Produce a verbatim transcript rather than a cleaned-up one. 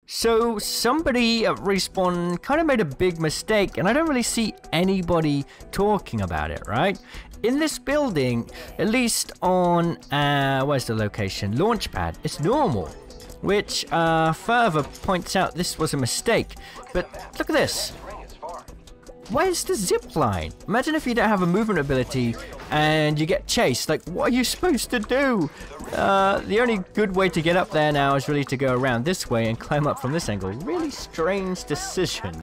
So somebody at Respawn kind of made a big mistake, and I don't really see anybody talking about it, right? In this building, at least on, uh, where's the location? Launchpad, it's normal, which uh, further points out this was a mistake. But look at this. Where's the zip line? Imagine if you don't have a movement ability and you get chased. Like, what are you supposed to do? Uh, the only good way to get up there now is really to go around this way and climb up from this angle. Really strange decision.